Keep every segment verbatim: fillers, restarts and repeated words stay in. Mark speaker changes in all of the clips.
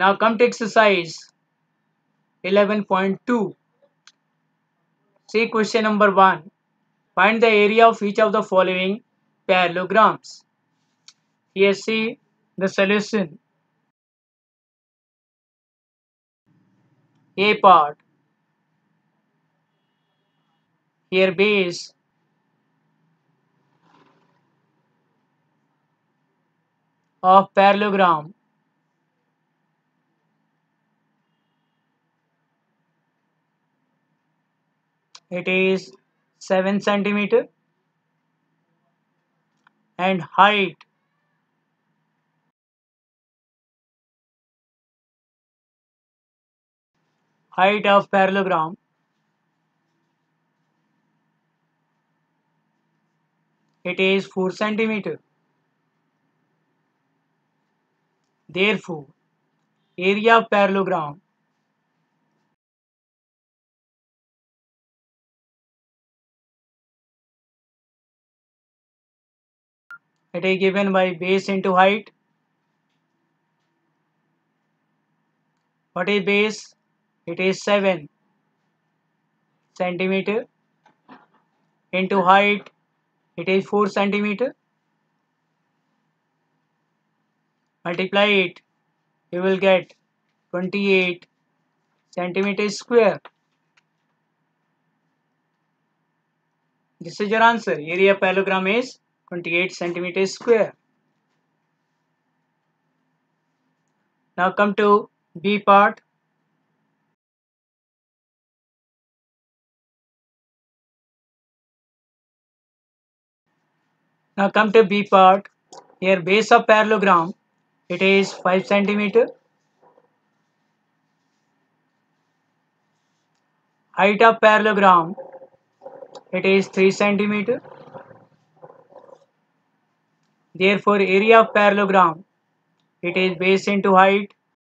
Speaker 1: Now come to exercise eleven point two. See question number one. Find the area of each of the following parallelograms. Here see the solution. A part. Here base. Of parallelogram. It is seven centimeter. And height. Height of parallelogram. It is four centimeter. Therefore, area of parallelogram it is given by base into height. What is base? It is seven centimeter into height. It is four centimeter. Multiply it. You will get twenty-eight centimeters square. This is your answer. Area of parallelogram is twenty-eight centimeters square. Now come to B part. Now come to B part. Here base of parallelogram it is five centimeter. Height of parallelogram it is three centimeter. Therefore, area of parallelogram it is base into height.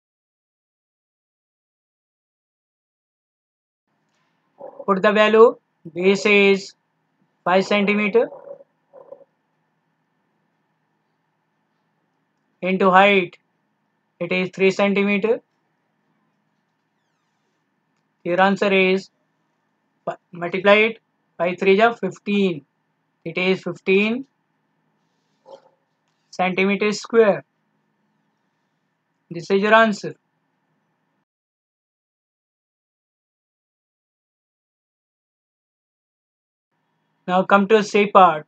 Speaker 1: Put the value. Base is five centimeter into height it is three centimeter. Your answer is multiply it by three is fifteen. It is fifteen centimeters square. This is your answer. Now come to C part.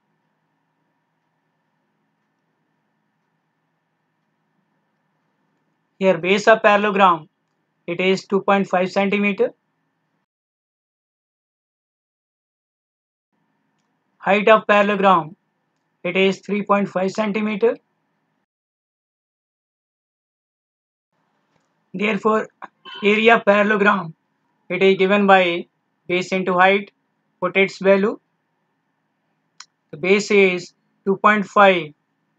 Speaker 1: Here base of parallelogram it is two point five centimeter. Height of parallelogram it is three point five centimeter. Therefore, area of parallelogram it is given by base into height. Put its value. The base is two point five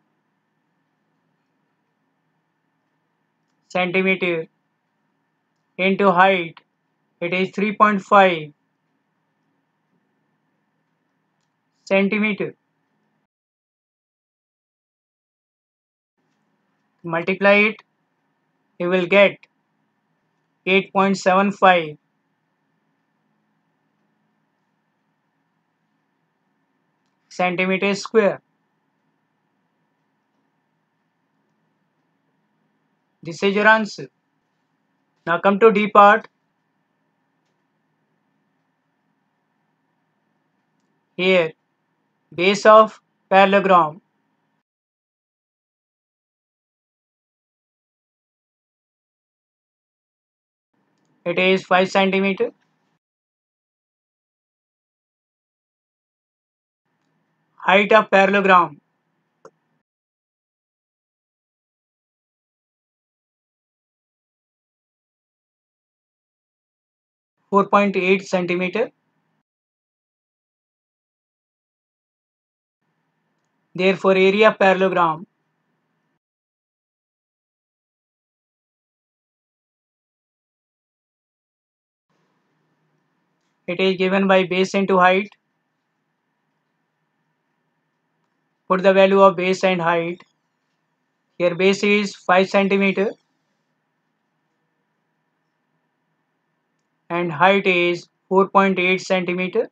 Speaker 1: centimeter into height it is three point five centimeter. Multiply it, you will get eight point seven five centimeters square. This is your answer. Now come to D part. Here base of parallelogram it is five centimeter. Height of parallelogram four point eight centimeter. Therefore, area of parallelogram it is given by base into height. Put the value of base and height. Here base is five centimeter. and height is four point eight centimeter.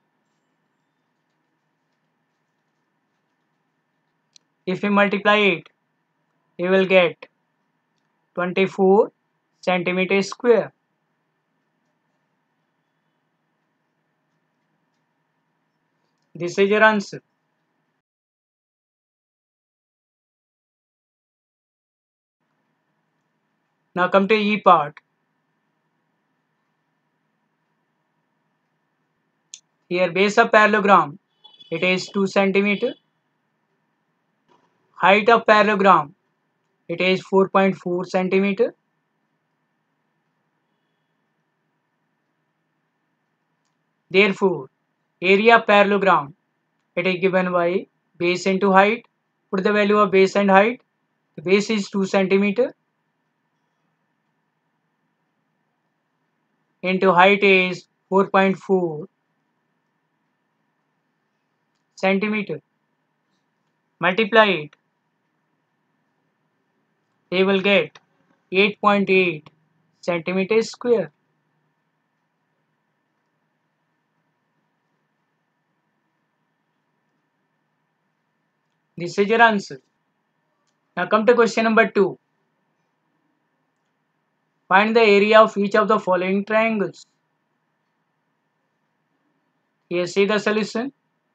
Speaker 1: If we multiply it, we will get twenty-four centimeter square. This is your answer. Now come to E part. Here base of parallelogram, it is two centimeter. Height of parallelogram, it is four point four centimeter. Therefore, area of parallelogram, it is given by base into height. Put the value of base and height. The base is two centimeter into height is four point four centimeter. Multiply it. They will get eight point eight centimeter square. This is your answer. Now come to question number two. Find the area of each of the following triangles. Here see the solution.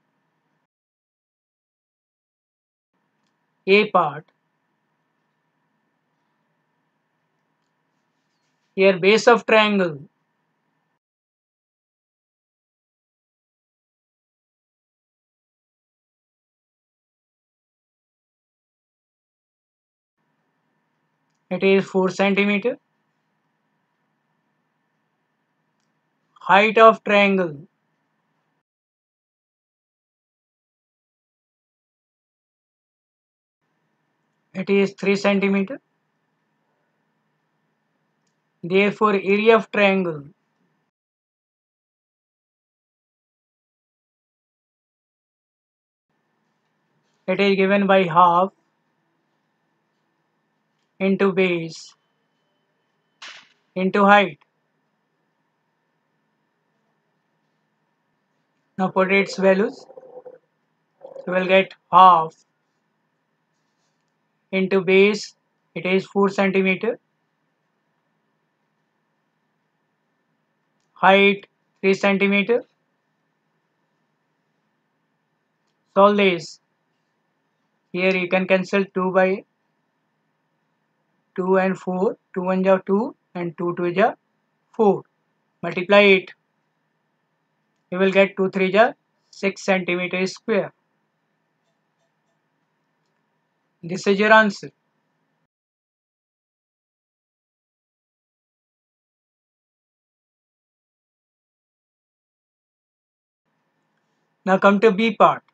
Speaker 1: A part. Here base of triangle. It is four centimeter. Height of triangle. It is three centimeter. Therefore, area of triangle. It is given by half into base into height. Now put its values. You will get half into base. It is four centimeter. Height three centimeter. Solve this. Here you can cancel two by two and four. two one is two and two two is four. Multiply it. You will get two three is six centimeter square. This is your answer. Now come to B part.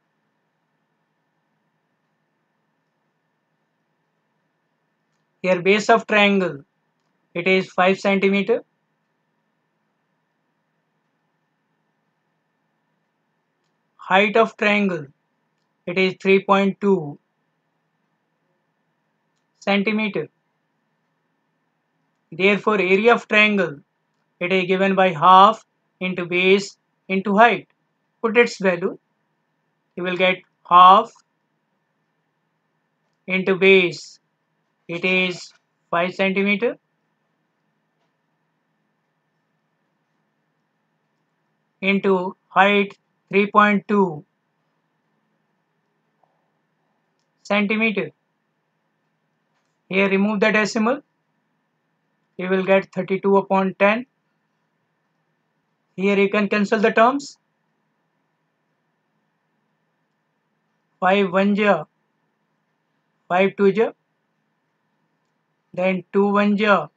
Speaker 1: Here base of triangle, it is five centimeter. Height of triangle, it is three point two centimeter. Therefore, area of triangle, it is given by half into base into height. Put its value, you will get half into base, it is five centimeter. Into height three point two centimeter. Here remove the decimal, you will get thirty-two upon ten. Here you can cancel the terms. five one ja, five two ja, then two one ja,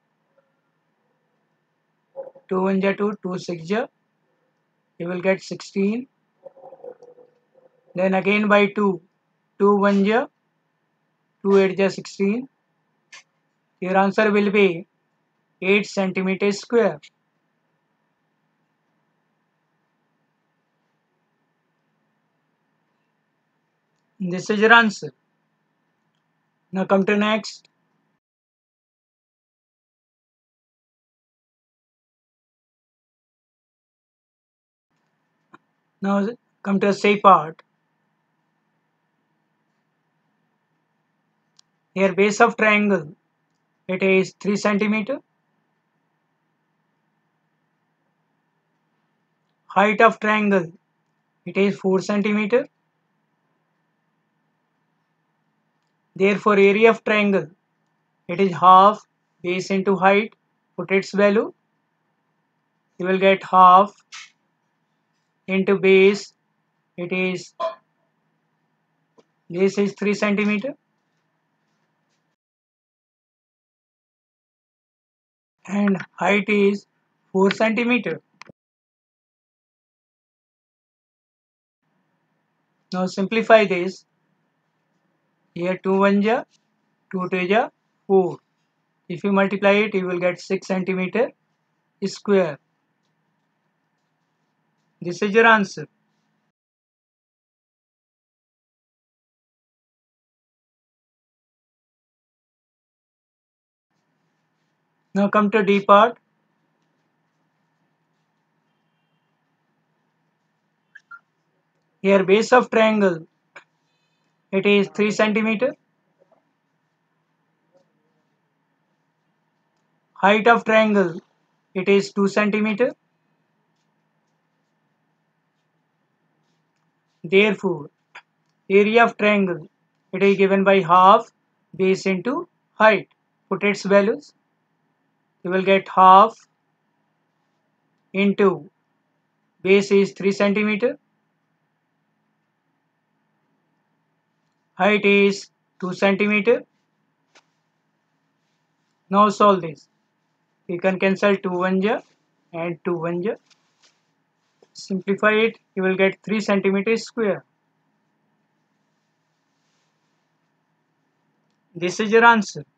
Speaker 1: two one ja two, two six ja, you will get sixteen. Then again by two, two one ja, two eight ja sixteen. Your answer will be eight centimeter square. This is your answer. Now come to next. Now come to the C part. Here base of triangle, it is three centimeter. Height of triangle, it is four centimeter. Therefore area of triangle, it is half base into height. Put its value. You will get half into base. It is base is three centimeter and height is four centimeter. Now simplify this. Here two one ja, two two ja, four. If you multiply it, you will get six centimeter square. This is your answer. Now come to D part. Here base of triangle, it is three centimeter. Height of triangle, it is two centimeter. Therefore, area of triangle, it is given by half base into height. Put its values. You will get half into base is three centimeter. Height is two centimeter. Now solve this. You can cancel two one ja and two one ja. Simplify it, you will get three centimeter square. This is your answer.